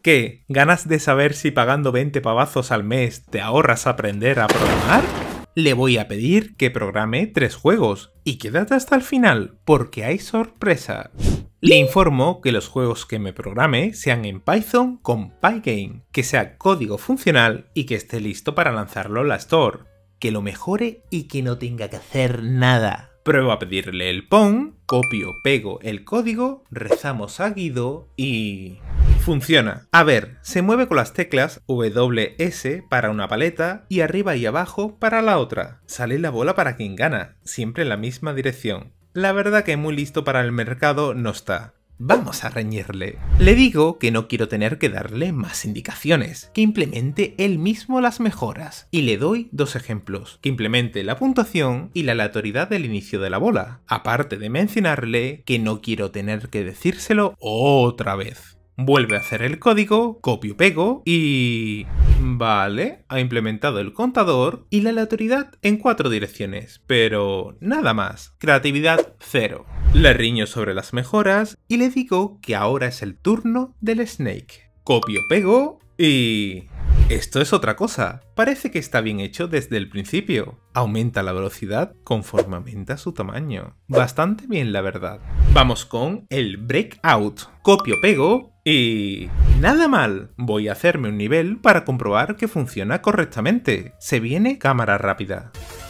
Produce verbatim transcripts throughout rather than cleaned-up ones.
¿Qué? ¿Ganas de saber si pagando veinte pavazos al mes te ahorras aprender a programar? Le voy a pedir que programe tres juegos y quédate hasta el final, porque hay sorpresa. Le informo que los juegos que me programe sean en Python con Pygame, que sea código funcional y que esté listo para lanzarlo en la Store, que lo mejore y que no tenga que hacer nada. Pruebo a pedirle el P O N, copio, pego el código, rezamos a Guido y... funciona. A ver, se mueve con las teclas W S para una paleta y arriba y abajo para la otra. Sale la bola para quien gana, siempre en la misma dirección. La verdad que muy listo para el mercado no está. Vamos a reñirle. Le digo que no quiero tener que darle más indicaciones, que implemente él mismo las mejoras. Y le doy dos ejemplos, que implemente la puntuación y la aleatoriedad del inicio de la bola, aparte de mencionarle que no quiero tener que decírselo otra vez. Vuelve a hacer el código, copio pego y... vale, ha implementado el contador y la aleatoriedad en cuatro direcciones, pero nada más, creatividad cero. Le riño sobre las mejoras y le digo que ahora es el turno del Snake. Copio pego y... esto es otra cosa, parece que está bien hecho desde el principio. Aumenta la velocidad conforme aumenta su tamaño. Bastante bien, la verdad. Vamos con el Breakout. Copio pego y... nada mal. Voy a hacerme un nivel para comprobar que funciona correctamente. Se viene cámara rápida.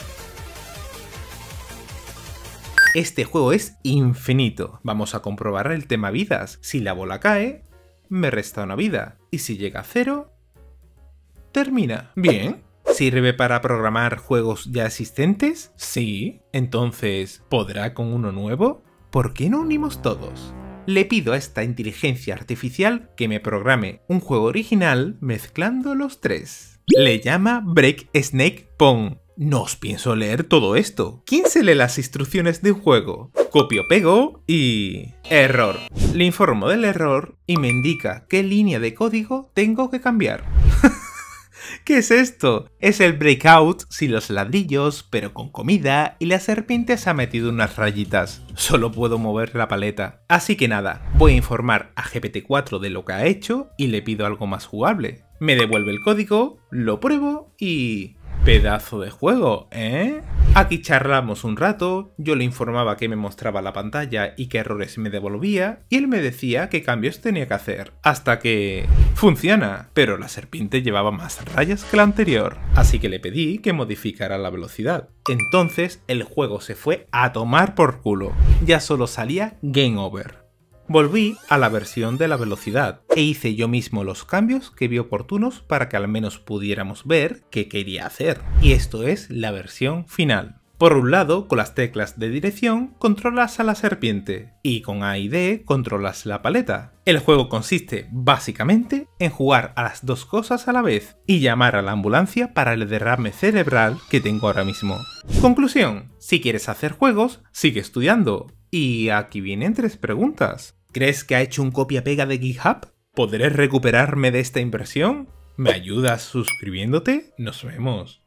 Este juego es infinito. Vamos a comprobar el tema vidas. Si la bola cae, me resta una vida. Y si llega a cero... termina. Bien. ¿Sirve para programar juegos ya existentes? Sí. Entonces, ¿podrá con uno nuevo? ¿Por qué no unimos todos? Le pido a esta inteligencia artificial que me programe un juego original mezclando los tres. Le llama Break Snake P O N. No os pienso leer todo esto. ¿Quién se lee las instrucciones de un juego? Copio pego y... error. Le informo del error y me indica qué línea de código tengo que cambiar. ¿Qué es esto? Es el Breakout sin los ladrillos, pero con comida, y la serpiente se ha metido unas rayitas. Solo puedo mover la paleta. Así que nada, voy a informar a G P T cuatro de lo que ha hecho y le pido algo más jugable. Me devuelve el código, lo pruebo y... pedazo de juego, ¿eh? Aquí charlamos un rato, yo le informaba que me mostraba la pantalla y qué errores me devolvía, y él me decía qué cambios tenía que hacer, hasta que... funciona, pero la serpiente llevaba más rayas que la anterior, así que le pedí que modificara la velocidad. Entonces el juego se fue a tomar por culo, ya solo salía Game Over. Volví a la versión de la velocidad e hice yo mismo los cambios que vi oportunos para que al menos pudiéramos ver qué quería hacer. Y esto es la versión final. Por un lado, con las teclas de dirección controlas a la serpiente y con A y D controlas la paleta. El juego consiste básicamente en jugar a las dos cosas a la vez y llamar a la ambulancia para el derrame cerebral que tengo ahora mismo. Conclusión, si quieres hacer juegos, sigue estudiando. Y aquí vienen tres preguntas. ¿Crees que ha hecho un copia-pega de GitHub? ¿Podré recuperarme de esta inversión? ¿Me ayudas suscribiéndote? Nos vemos.